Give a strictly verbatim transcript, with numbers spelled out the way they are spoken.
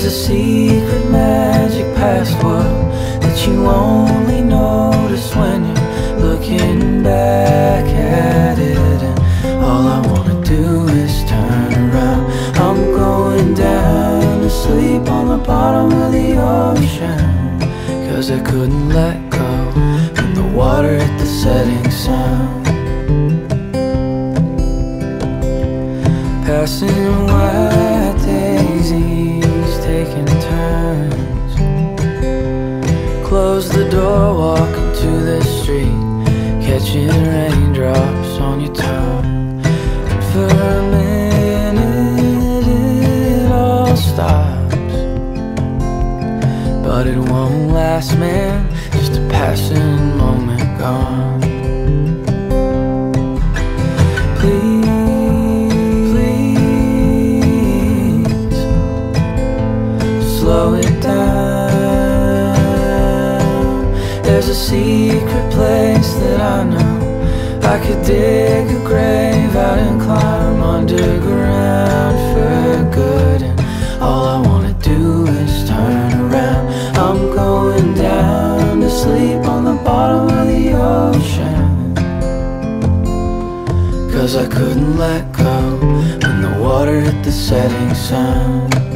There's a secret magic past world that you only notice when you're looking back at it. And all I wanna do is turn around. I'm going down to sleep on the bottom of the ocean, 'cause I couldn't let go when the water hit the setting sun. Passing wet daisies, taking turns. Close the door, walk into the street, catching raindrops on your tongue. And for a minute it all stops, but it won't last, man. Just a passing moment gone. Please, slow it down. There's a secret place that I know I could dig a grave out and climb underground for good. And all I wanna do is turn around. I'm going down to sleep on the bottom of the ocean, 'cause I couldn't let go when the water hit the setting sun.